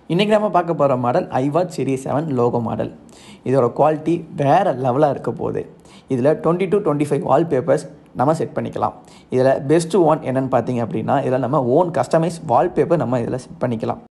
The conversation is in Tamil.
இன்றைக்கி நம்ம பார்க்க போகிற model iWatch Series 7 logo model. இதோட குவாலிட்டி வேறு லெவலாக இருக்க போகுது. இதில் 20 to 25 வால்பேப்பர்ஸ் நம்ம செட் பண்ணிக்கலாம். இதில் பெஸ்ட்டு ஒன் என்னென்னு பார்த்தீங்க அப்படின்னா, இதில் நம்ம ஓன் கஸ்டமைஸ் வால்பேப்பர் நம்ம இதில் செட் பண்ணிக்கலாம்.